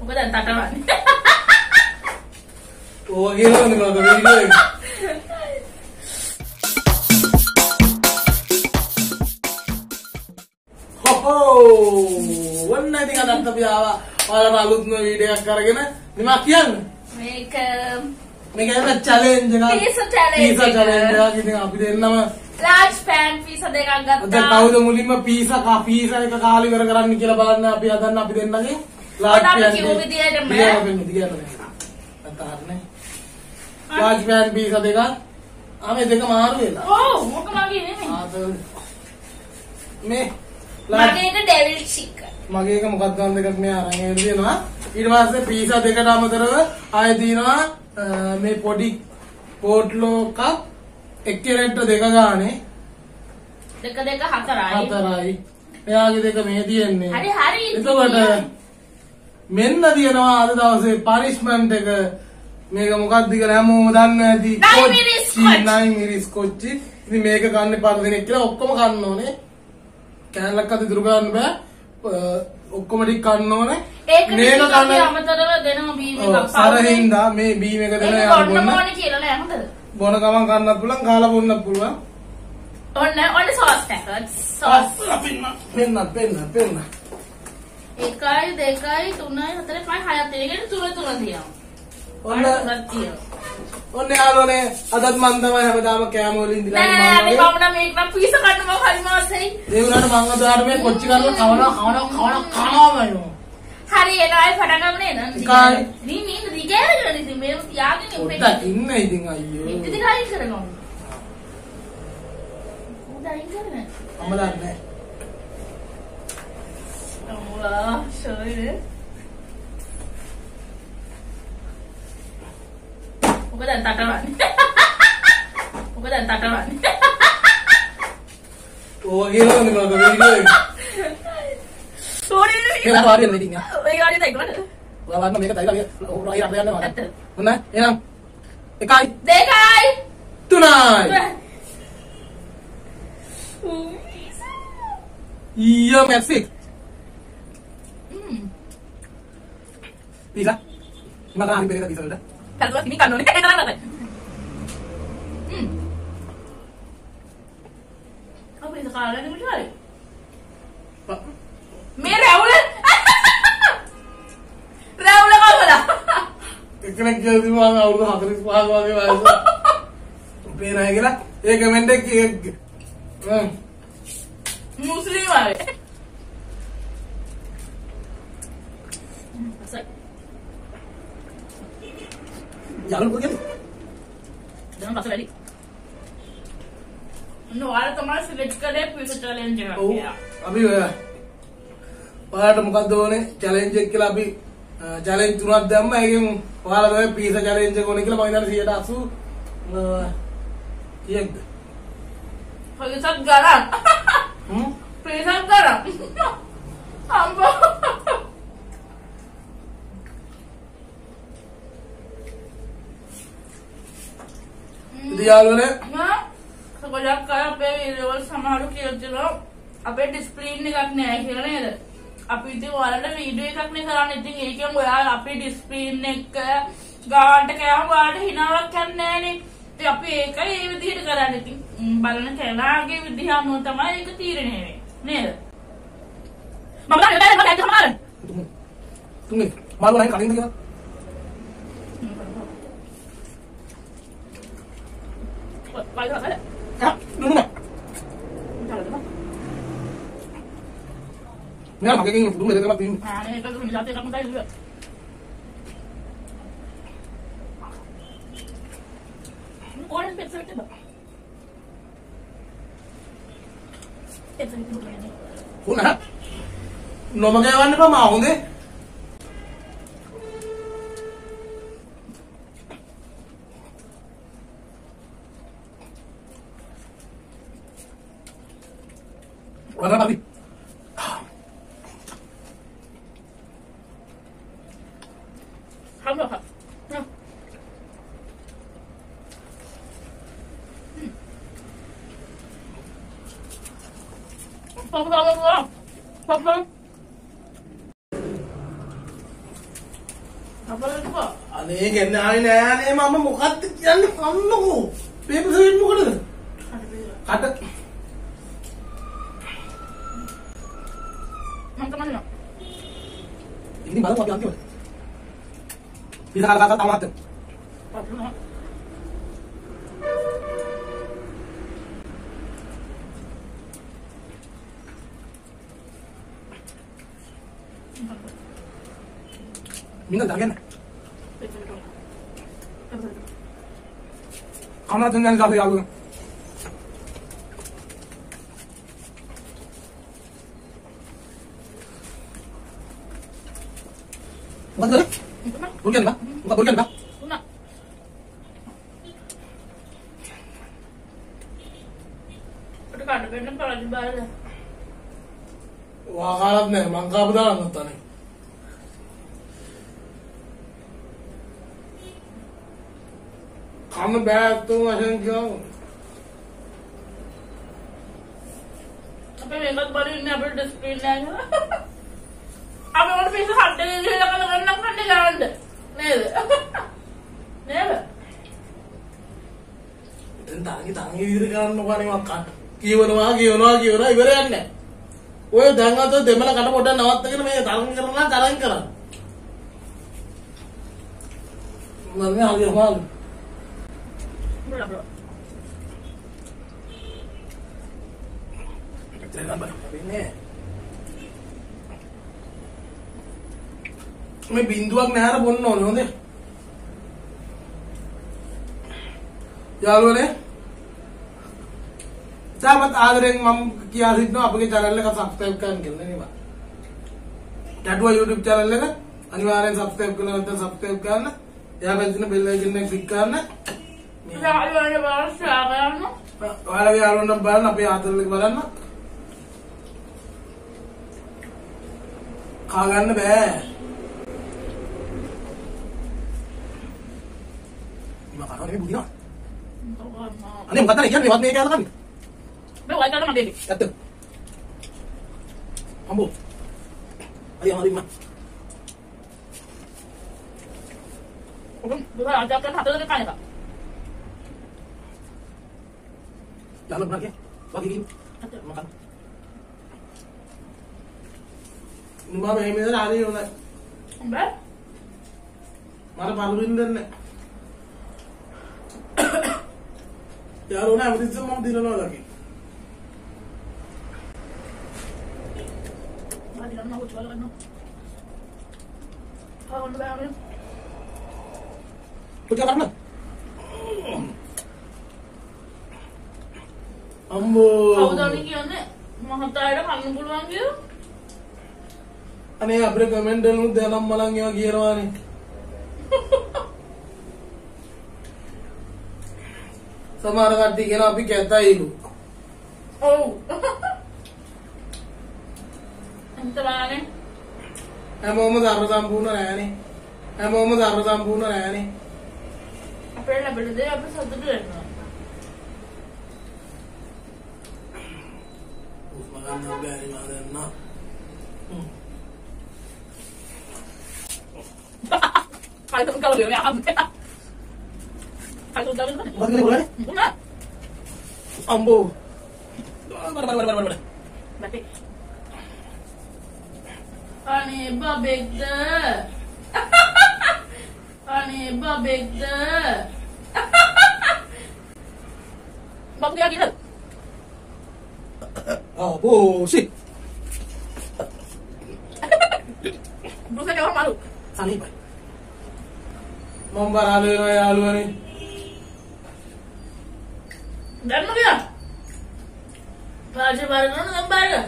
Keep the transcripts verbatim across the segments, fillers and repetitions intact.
මොකද දැන් තටවන්නේ? ඕගේ නෝනේ මම වීඩියෝ එක. හොහෝ වන්න ඉතින් අදත් අපි ආවා. ඔයාලා අලුත්ම වීඩියෝ එකක් අරගෙන නිමා කියන්නේ. මේක මේක එක චැලෙන්ජ් එකක්. Pizza challenge. පීසා චැලෙන්ජ් එකක්. ඉතින් අපි දෙන්නම large pan pizza දෙකක් ගත්තා. දැන් කවුද මුලින්ම පීසා කා පීසා එක කාලි ඉවර කරන්න කියලා බලන්න අපි හදන්න අපි දෙන්නගේ large pan. අපි කිව්ව විදියටම අතාරනේ. large pan pizza දෙකක්. ආ මේ දෙක මාරු වෙලා. ඔව් මොක මගේ නෙමෙයි. ආ මේ මගේ එක ඩෙවිල් චිකන්. මගේ එක මොකක්ද ගන්න දෙකක් මේ අරන් එන්න දෙනවා. ඊට පස්සේ පීසා දෙකට අමතරව ආයෙ දිනවා මේ පොඩි පෝට්ලෝ එකක් එක්කෙනෙක්ට දෙක ගානේ දෙක දෙක හතරයි. හතරයි. මෙයාගේ දෙක මේ තියෙන්නේ. හරි හරි. එතකොට මෙන්න දිනවා අද දවසේ පනිෂ්මන්ට් එක. මේක මොකක්ද කියලා හැමෝම දන්නවා ඇති. නයි මිරිස් කොච්චි. ඉතින් මේක ගන්න පාර දෙනෙක් කියලා ඔක්කොම කන්න ඕනේ. කෑල්ලක් අද දුරු ගන්න බෑ. ඔක්කොම ටික කන්න ඕනේ. මේක ගන්න අමතරව දෙනවා බීම් එකක්. සරහින්දා මේ බීම් එක දෙන යාර බොන්න ඕනේ කියලා නෑ හොඳද? බොන ගමන් කන්නත් පුළුවන් කාලා බොන්නත් පුළුවන්. ඔන්න ඔන්න සෝස් පැකට්ස්. සෝස් අපින්න පෙන්න පෙන්න පෙන්න. එකයි දෙකයි තුනයි හතරයි පහයි හයත් එකෙන් තුන තුන තියනවා. ඔන්න ඔන්න යාළුවනේ අදත් මන් තමයි හැමදාම කෑම වලින් ඉඳලා ඉන්නේ. නෑ මේ මම නම් මේක නම් පීස කන්න මම හරිම ආසයි. ඒ උනාට මං අදාට මේ කොච්චි කරලා කවනවා කවනවා කවනවා කනවාමයි. හරි එනවා ඒ පටන් ගමු නේද? කායි. නී නී දිගෑරගෙන ඉතින් මේ යාගෙන ඉන්නේ. ඔතන ඉන්න ඉතින් අයියෝ. ඉතින් හරි කරගමු. උදයින් කරන්නේ. අමලන්නේ. අම්මා ෂෝයිනේ. මොකද දැන් තටවන්නේ? මොකද දැන් තටවන්නේ? ඕගේ නෝනේ මම වීඩියෝ එක. සෝරි නේ. කියලා පාරියල් වෙඩින් එක. ඒ ගාඩිය තයිකවද? ඔයාලා මේක තයිලා රයි රයි යන්න මට. මොන? එහෙනම් එකයි දෙකයි තුනයි. ඊයෝ මෙක්සික්. හ්ම්. පීසා. මම ගන්න බෙරේක පීසා වලට. කල්වත් ඉනි කන්න ඕනේ. ඒක නෑ. හ්ම්. අපේ කාලේ නෙමෙයි හරි. මේ රැවුල රැවුල කවලා එකෙක් කියලාදී මම අවුරුදු හතළිස් පහක වගේ වයස පේනයි කියලා ඒ කමෙන්ට් එක හ්ම් මුස්ලිම් ආවේ යාළුවෝ කොහෙද දැන් පස්සේ වැඩි නෝවාල තමයි සිලෙක්ට් කරේ පීසා චැලෙන්ජ් එක ඔව් අපි ඔයාලට මොකක්ද ඕනේ චැලෙන්ජ් එක කියලා අපි චැලෙන්ජ් තුනක් දැම්මා. ඒකෙන් ඔයාලා තමයි පීසා චැලෙන්ජ් එක ඕනේ කියලා මම ඉතින් සියයට අසූ කීයක්ද? පීසාත් ගරන්. හ්ම් පීසාත් ගරන්. අම්බෝ. ඉතින් යාළුවනේ මම සකොලක් අය අපේ වීඩියෝ වල සමහරු කියනවා අපේ ඩිස්ප්ලින් එකක් නෑ කියලා නේද? අපි ඉතින් ඔයාලට වීඩියෝ එකක් නේ කරන්නේ. ඉතින් ඒකෙන් ඔයාලා අපේ ඩිස්ප්ලින් එක ගානට කෑම ඔයාලට හිනාවක් යන්නේ නෑනේ. ඉතින් අපි ඒකයි ඒ විදිහට කරන්නේ. ඉතින් බලන කෙනාගේ විදිහ අනුව තමයි ඒක තීරණය වෙන්නේ නේද? මම ගන්න බෑ මම දැක්කම මාරන්. තුනේ මාළු නැහැ කලින්ද කියලා. වයි වයි. ආ නුනුම. නෑ මගේ කින් දුන්නේ දෙකක් තියෙනවා. ආ නේ ඒක දුන්නේ જાතේ එකක් මතයි දුව. ඕනේ පෙට්‍රල් එක. පෙට්‍රල් එක දුන්නේ. කොහොමද? නොමග යවන්න බෑ මා හොඳේ. වරා අපි Hamburger. Ja. Hm. Papa, papa, papa. Papa. අපලකෝ. අනේ ගෙන්න ආවේ නෑනේ මම මොකක්ද කියන්නේ කන්නකෝ. පේපර් සෙට් මොකටද? කට. මම තමයි. ඉතින් බලමු අපි අන්තිමට. ඉතින් කාලා කාලා තමයි. අපලකෝ. Minta tak kena. Kamu tu jangan jatuh jago. Bukan tu? Bukan tak? Bukan bukan tak? Bukan. Ada kan? Ada kalau di bawah. Wah kalah ni, mangga betul nonton ni. I'm bad too, I think so. Apa yang kat baru ini apa display ni? Apa orang bisa hati ni dia kalau orang nak hati jangan deh, ni deh, ni deh. Tentang ni tangi diri kan orang ni makan. Kiwan wah, kiwan wah, kiwan wah, ibarat ni. Wah, jangan tu demi nak kata bodoh nawat tu kan, macam tangi kerana jalan kerana. Mana hal yang hal. Bro, bro. Jangan ber, ini. मैं बिंदु अग नहर बोलना हो ने यार चाह मत आदर मम किया सिद्धो आपके चैनल का सब्सक्राइब करने के लिए नहीं बात टैटू यूट्यूब चैनल का अनिवार्य सब्सक्राइब करना तो सब्सक्राइब करना या फिर इसने बेल आइकन में क्लिक करना Saya ada baru saya no. वाला भी यार उन्हें बार ना पे आदर लग बार ना खागन बे Makanan ini begini. Ani bukan tadi kan lewat meja kan? Lewat kan mana dia? Kata. Ambo. Ayo hari mana? Bukan aja kan satu lagi kan ya? Jangan lagi. Bagi ini. Makan. Numba me me hari ni orang. Ambil? Mana paluin dan ni. यार उन्हें अमृत से मम दिल ना लगे Mari nak nak jual kan no. Kau nak ambil? tu क्या करना अम्बो Kau dah ni kian ni? Mahal tak ada kamu puluhan kian? अने अपने कमेंट डालूं दानम मलंग यहाँ गिरवानी समारा काटी के ना अभी कहता ही लू Oh. Entah mana ni? है मोहम्मद आरज़ाम पूना रहा नहीं है मोहम्मद आरज़ाम पूना रहा नहीं Apa yang nak beli dia? Apa satu dua ni? उस मकान में बैरी मारे ना Kalau tu kalau dia ni apa? Kalau dah ni. बहुत क्या बोला है Bukan. अम्बो बर बर बर बर बर Berarti. Ani babek dah. Ani babek dah. Babek lagi dah. oh bullshit Bukan orang malu. Ani pak membar halu ini halu ini Dan mana dia? Baca baru mana gambar dia?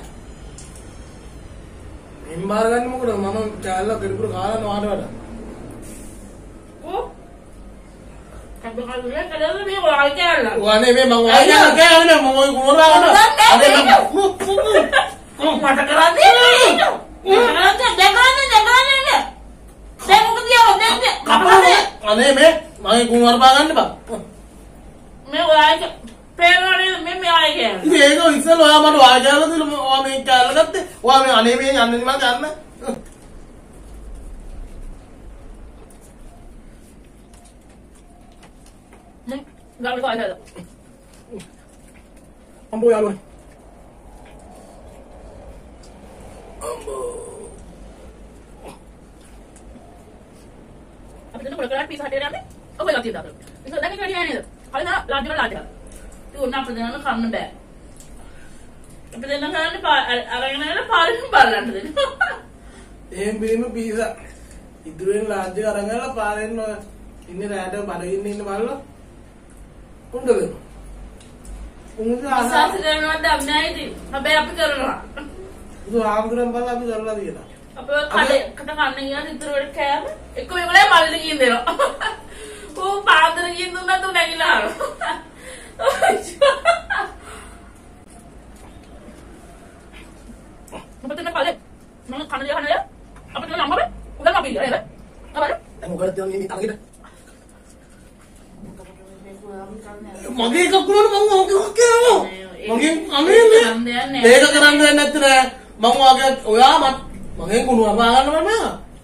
membar kan muka dah mama cahaya keripur kalah no ada ada Oh. Kalau kalau dia kalau dia dia orang kaya lah. wah ni memang wah ni kayak ada memang mau keluar kan ada memang Mata keran ni. Mata keran ni, jangan ni, jangan ni ni. Jangan ke dia, jangan dia. apa ni aneh me mau keluar bagan ni pak Mewah aja. Pero ni mewah aja. ini ego isel wah mana wah cahaya tu wah me cahaya kate wah me aneh me aneh ni mana aneh Gak bisa aja. Ambo ya lu. Abis itu kalau pisah dia nanti, oh boleh tidak? Itu lagi kali ini. Kalau nak lanjut lanjut. Itu nak perjalanan kamu deh. Perjalanan kan orang yang ada paling balan tu. Em bini bisa. Ituin lanjut orang yang ada paling ini ada pada ini ini malu. Undur. Undur Bisa segera ada ni. Apa apa kerana? Itu angguran pala apa kerana dia? Apa kade kata kan ni yang itu orang kaya. Ikut yang lain malu lagi ini loh. Oh padahal lagi itu na tu lagi lah. Apa tu nak kade? Mana kan dia kan dia? Apa tu nama apa? Udah nak pilih ya? Apa tu? Tengok kerja ini tak lagi dah. Magi ka kuno mang oke oke mo. Magi kami ni. Deka kerana dia nak ter. Mang oke oya mat. Magi kuno apa kan mana?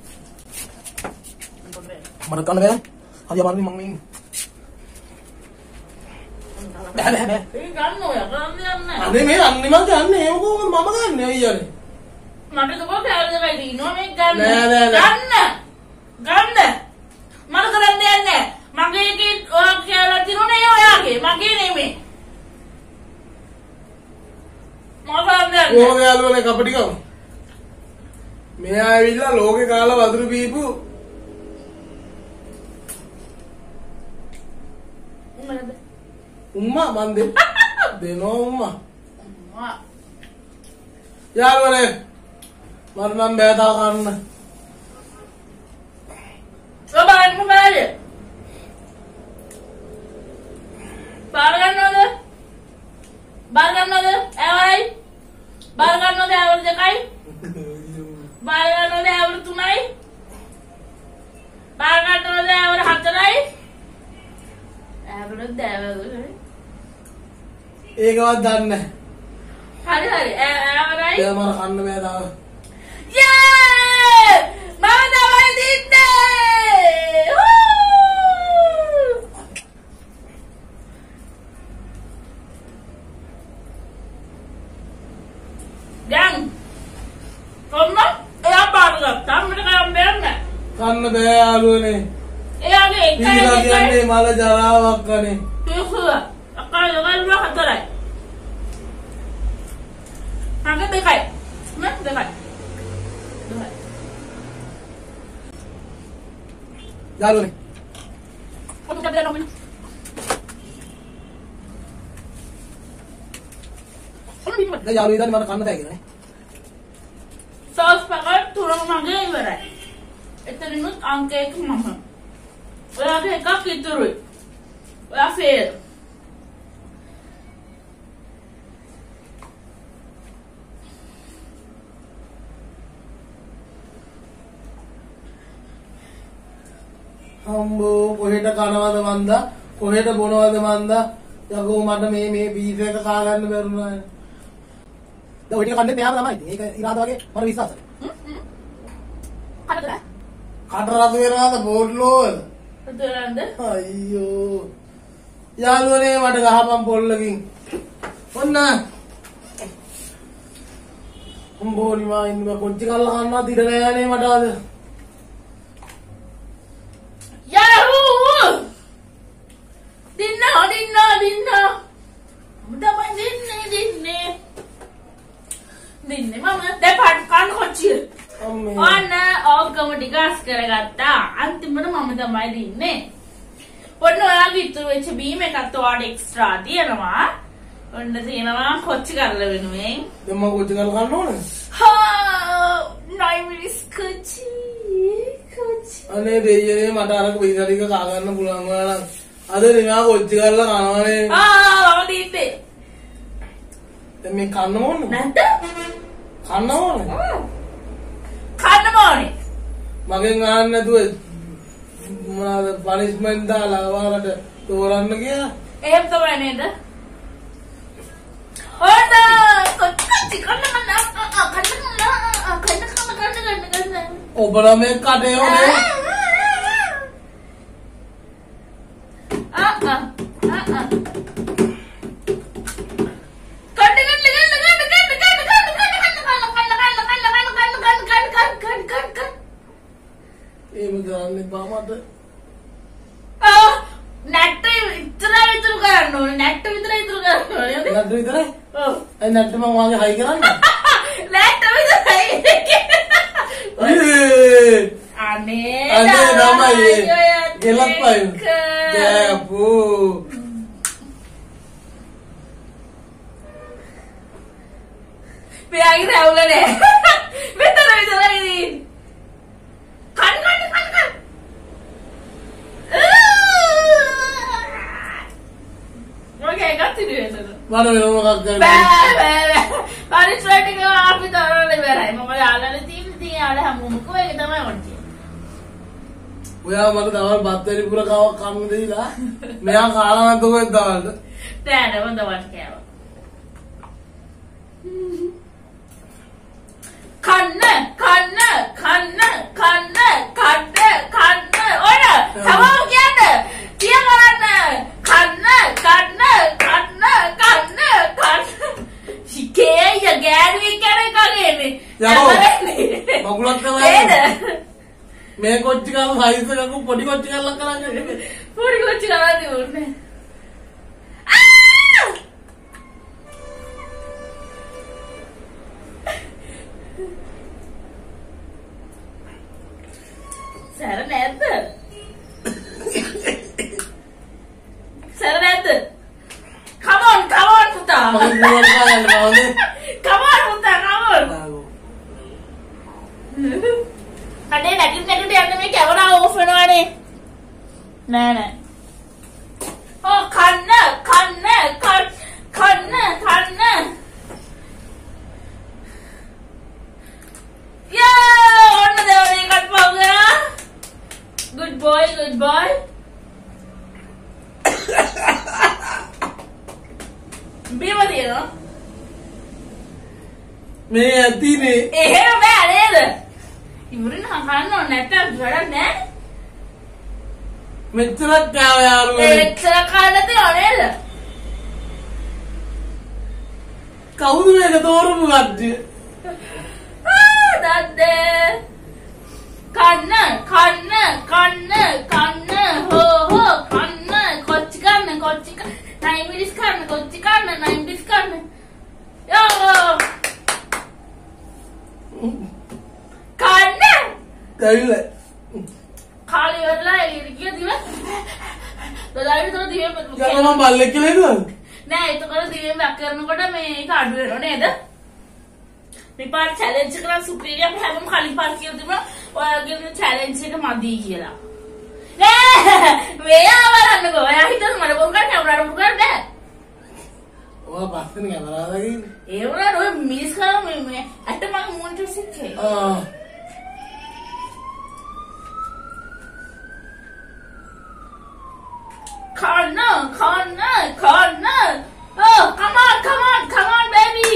Mana kan dia? Aja mana mang ni. Dah dah dah. Ini kan no ya, kan dia ni. Ane me ane mang kan ni. Aku mama kan ni iya ni. Maka tu kau kaya dia kayak ini, no me kan. Nah, nah, nah. Kan na, kan na. Mana kan dia ni? Maka ini orang kaya lagi no ni yo ya ke? Maka ini me. Maka dia ni. Oh ya lu ni kapadi kau. Me aja loge kala badru bibu. Umma mande. Deno umma. Wah. Ya lu ni. Marnam beda kan. Coba kan muka aja. Barang ada. Barang ada. Awal. Barang ada awal jakai. Barang ada awal tunai. Barang ada awal hatarai. Awal ada awal. एक बात जानना है Hari hari. Awal ai. क्या हमारा खाने में था Yeay! Mama dapat Dinda! Gang! Kamu? Eh apa tu? Kamu mereka yang berna? खाने में आलू ने Eh ada ikan तीन लगी ikan. अंडे माला जरा वक्का ने Tuh, akan jangan lupa kata lagi. Angkat dekat. Mana dekat? Dekat. जालू ने Kamu tak ada nama. Kamu ni mana? नहीं जालू इधर हमारा खाने था क्या Saus pakai tulang mangga ibarat. Itu rinut angke ke mama. Wala ke kaki turut. Wala fail. හම්බෝ කොහෙට කනවද මන්දා කොහෙට බොනවද මන්දා යකෝ මට මේ මේ පීස් එක කා ගන්න බැරුණා දැන් ඔය ටික කන්නේ මෙයාම තමයි ඉතින් ඒක ඉරාද වගේ මට විශ්වාසයි Ada tak? කට රස වෙනවද බෝඩ්ලෝ වල Betul anda? අයියෝ යාළුවනේ මට ගහපන් පොල්ලකින් ඔන්න උඹෝනි මා ඉන්න කොච්චි කල්ලා කන්නා දිර නෑනේ මට අද Yahoo! Dinner, dinner, dinner. Dapat dinner, dinner. Dinner, mama. Dapat kan kecil. අම්මේ Ona ogam digas කරගත්තා. අන්තිමට මම තමයි දින්නේ. ඔන්න ඔයාගේ ඉතුරු වෙච්ච බීම් එකත් ඔයාට එක්ස්ට්‍රා තියෙනවා. ඔන්න තියෙනවා කොච්චි කරලා වෙනුවෙන්. දැන් මම කොච්චි කල්ලා කන්න ඕනේ හා නයි මිනිස් කොච්චි. කොච්චි. අනේ දෙයියනේ මට අරක පිළිසරික කා ගන්න පුළුවන් වුණා නම් අද නිකන් කොච්චි කල්ලා කනවනේ ආ මම දීන්නේ. දැන් මේ කන්න ඕනේ නැද්ද? කන්න ඕනේ කන්න ඕනේ. මගෙන් අහන්න නැතුව මොනවාද පනිෂ්මන්ට් දාලා ඔයාලට තෝරන්න කියලා එහෙම තමයි නේද? ඔන්න කොච්චි කන්න කන්න කන්න කන්න කන්න කන්න කන්න ඔබල මේ කටේ හොනේ Ah, ah. එහෙම කරන්න එපා මට. ආ නැට්ට විතරයි ඉතුරු කරන්න ඕනේ. නැට්ට විතරයි ඉතුරු කරන්න ඕනේ. නැට්ට විතරයි? ඔව්. ඒ නැට්ට මම වාගේ හයි කරන්නේ. නැට්ට විතරයි. අනේ අනේ තමයි ගෙලප්පයි. ගෑපෝ. මෙයාගේ රැවුලනේ. මෙතන විතරයි ඉතින්. කන් කන් කන් කන්. මොකේ ගත්තද ඒක? මම වෙන මොකක් කරන්නේ? බෑ බෑ. පරිස්සමට ගියා අපි තරවල ඉවරයි. මම යාළුවනේ තියෙන තියෙන යාළුවා හැමෝම කෝ ඒක තමයි වන්ටි. ඔයා මට දවල් බත් වෙලි පුර කවක් කන්න දෙයිලා. මෙයා කාලා නැද්ද කොහෙද දවල්ද? නෑ නෑ මම දවල්ට කෑවා. කන්න කන්න කන්න කන්න කන්න කන්න ඔය තමව කියන්න කිය කරන්න කන්න කන්න කන්න කන්න කන්න සිකේ යගෑරුවේ කරේ කගේනේ යකෝ මගුලක් තමයි මේ කොච්චි කාල සයිස් එකක පොඩි කොච්චි කාලක් කරන්නේ පොඩි කොච්චි කාලක් දුන්නේ සර නැද්ද? සර නැද්ද? Come on, come on පුතා. මම ගුවන් ගානට බවනේ. Come on පුතා, come on. අනේ නැගිට නැගිට යන්න මේ කැමරා ඕෆ් වෙනවනේ. නෑ නෑ. ඔව් කන්න කන්න කන්න කන්න කන්න. යා ඔන්න දෙවනේ කට් පවුනා. Good boy, good boy. බීම දිනන. මේ ඇතිනේ. එහෙම බෑ නේද? ඉවරින් හහන්න ඕන නැත්නම් වැඩක් නෑ. මෙච්චරක් කෑව යාළුවනේ. එච්චර කාලද නේද? කවුද මේක තෝරපු කට්ටිය? ආ දද්දේ. කන්න කන්න කන්න කන්න හෝ හෝ කන්න කොච්චි කන්න කොච්චි කන්න නයි මිරිස් කන්න කොච්චි කන්න නයි මිරිස් කන්න යෝ කන්න කයිල කාලි වෙලා ඉරිකිය දිව දදාවිද තෝ දිවෙ යන්න මම බල්ලෙක් කියලා හිතුවද නෑ ඒතකොට දිවෙන් බැක් කරනකොට මේක අඩු වෙනව නේද මේ පාට චැලෙන්ජ් කරලා සුපීරියර් අපි හැමෝම කලින් පාට කියලා තිබුණා ඔයාගේ චැලෙන්ජ් එක මදි කියලා නෑ මෙයා බලන්නකෝ ඔයා හිතන මට බොරු ගන්න කැමරාවට බොරු ගන්න බෑ ඔයා පස්සෙන් කැමරාවකින් ඒ වුණාට ඔය මිස් කරා මේ ඇට මම මොනිටර් එකේ ආ කන්න කන්න කන්න oh come on come on come on baby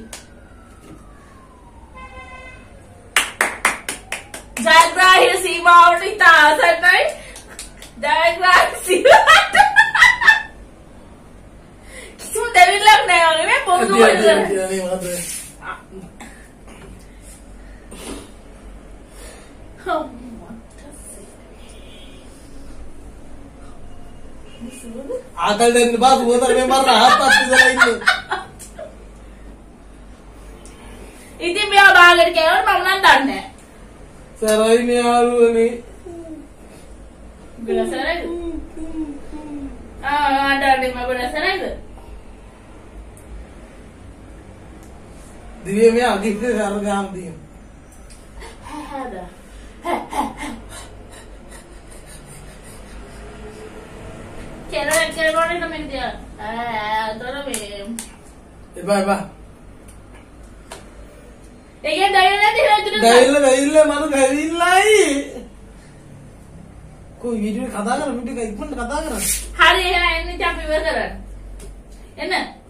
ජයග්‍රාහී සීමාවට ඉතාසන්නයි ජයග්‍රාහී සීමාවට කිසිම දෙවිල්ලක් නෑ වගේ මේ පොදු ආකල් දෙන්න බා සුවතර මේ මර රහත් ඉඳලා ඉන්නේ ඉතින් මෙයා බාගට කෑවොත් මම නම් දන්නේ නෑ සරයි මේ යාළුවනේ ගලසරයිද ආ ආඩන්නේ මම ගලසරයිද දිවේ මේ අගිස්සේ සර ගාම් තියෙන හදා කෙරේ කෙරේ නම් ඉතින් ආ දොර මේ එපා එපා ඒකේ දැයිලා නැති හේතුනේ දැයිලා දැයිලා මම දැයිලායි කොයි වීඩියෝ කතා කරලා වීඩියෝ එක ඉක්මනට කතා කරා හරි එහෙනම් එන්නේ අපි ඉවර කරන්න එන්න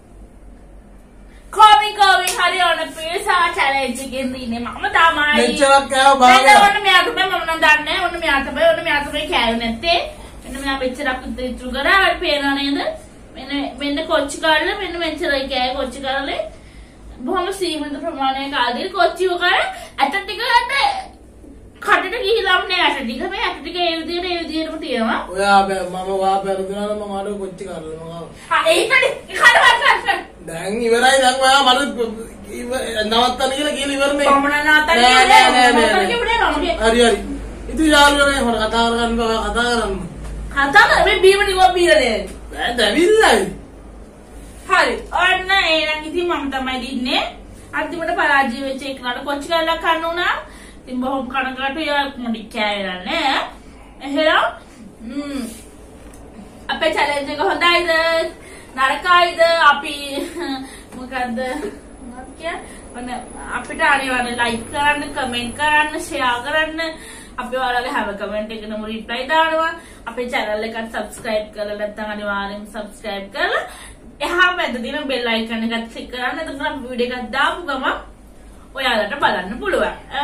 කොමි කොමි හරි ඔන්න පීසා චැලෙන්ජ් එකෙන් ඉන්නේ මම තමයි මෙච්චරක් කෑව බාග ඔන්න මෙයා තමයි මම නම් දන්නේ ඔන්න මෙයා තමයි ඔන්න මෙයා තමයි කෑවේ නැත්තේ මෙන්න මෙයා මෙච්චරක් ඉතුරු කරා හරි පේනවා නේද මෙන්න මෙන්න කොච්චි කාලේ මෙන්න මෙච්චරයි කෑවේ කොච්චි කාලේ බොහොම සීමිත ප්‍රමාණයක ආදී කොච්චි උකර ඇට ටික ගන්න කටට ගිහිලාම නෑ ඇට ටික මේ ඇට ටික ඒ විදිහට ඒ විදිහටම තියෙනවා. ඔයා බෑ මම වා පෙරදුනා නම් මම ආඩ කොච්චි කරලා මම ආවා. ආ ඒකනේ කඩවන්න. දැන් ඉවරයි දැන් ඔයා මට නවත්තන්න කියලා කියලා ඉවරනේ. කොමන නවත්තන්න නෑ නෑ නෑ කියලා කිව්වේ නෑ. හරි හරි. ඉතින් යාළුවනේ හොර කතා කරගන්න බව කතා කරන්න. කතා කර මේ බීම නිකෝ බීරනේ. බෑ දැවිල්ලයි. හරි. ඔන්න එහෙනම් ඉතින් මම තමයි දින්නේ. අන්තිමට පරාජය වෙච්ච එකනට කොච්චි කරලා කන්න උනා. ඉතින් බොහොම කනගාටුයි යා මොඩි කෑයලා නෑ. එහෙනම් ම්ම් අපේ චැලෙන්ජ් එක හොඳයිද? නරකයිද? අපි මොකද්ද? මොකක්ද කියන්නේ? අපිට අනිවාර්යෙන් ලයික් කරන්න, කමෙන්ට් කරන්න, ෂෙයා කරන්න. අපි ඔයාලගේ හැම කමෙන්ට් එකකටම රිප්ලයි දානවා. අපේ channel එකට subscribe කරලා නැත්නම් අනිවාර්යෙන් subscribe කරලා එහා මැද දින bell icon එකත් click කරන්න. එතකොට අපි වීඩියෝ එකක් දාපු ගමන් ඔයාලට බලන්න පුළුවන්. අ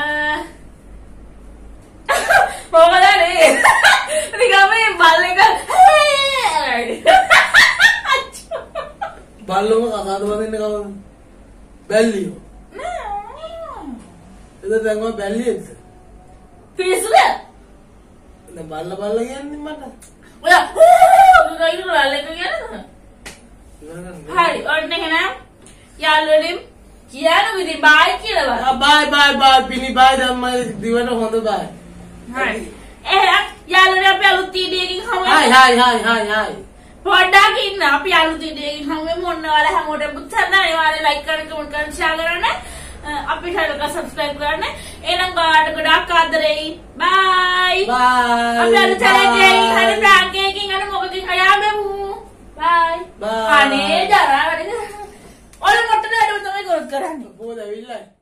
මොකදනේ? නිකම් මේ බල් එක බල්ලම කතාද වදින්න කවුද? බැල්ලියෝ. එද දැන් ඔය බැල්ලියෙක්ද? පිස්සුද? දැන් බල්ල බල්ල කියන්නේ මට. ඔයා ගයින් බල්ල එක කියන්නේ. හරි ඔන්න එහෙනම් යාළුවනේ කියන විදිහ බයි කියලා. ආ බයි බයි බයි පිනි බයි ධම්මයි දිවට හොඳ බයි. හරි. එහෙනම් යාළුවනේ අපි අලුත් වීඩියෝ එකකින් හමු වෙමු. Hi hi hi hi hi. පොඩ්ඩක් ඉන්න අපි අලුත් වීඩියෝ එකකින් හමු වෙමු. ඔන්න ඔයාලා හැමෝටම පුතන්න අනිවාර්යෙන් ලයික් කරන්න කමෙන්ට් කරන්න ෂෙයා කරන්න. අපි channel එක subscribe කරන්න. එහෙනම් ඔයාලට ගොඩාක් ආදරෙයි. බයි. බයි. අපි අලුත් channel එකකින් හරි prank එකකින් අර මොකකින් හොයාමු. බයි. බයි. අනේ ජරා වැඩ. ඔය මොට්ටේ අර තමයි කරන්නේ. බෝද ඇවිල්ලා